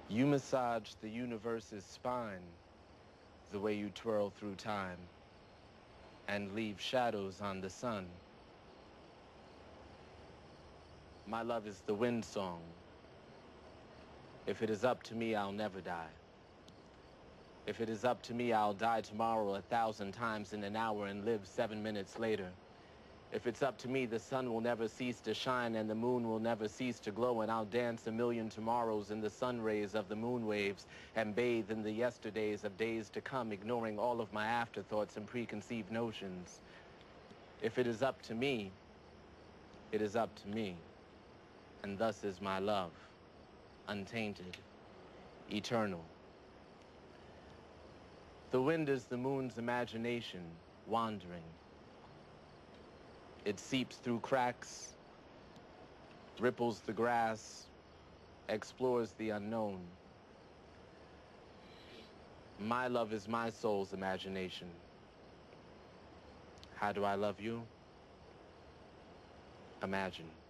You massage the universe's spine the way you twirl through time and leave shadows on the sun. My love is the wind song. If it is up to me, I'll never die. If it is up to me, I'll die tomorrow 1,000 times in an hour and live 7 minutes later. If it's up to me, the sun will never cease to shine and the moon will never cease to glow, and I'll dance a million tomorrows in the sun rays of the moon waves and bathe in the yesterdays of days to come, ignoring all of my afterthoughts and preconceived notions. If it is up to me, it is up to me, and thus is my love, untainted, eternal. The wind is the moon's imagination, wandering. It seeps through cracks, ripples the grass, explores the unknown. My love is my soul's imagination. How do I love you? Imagine.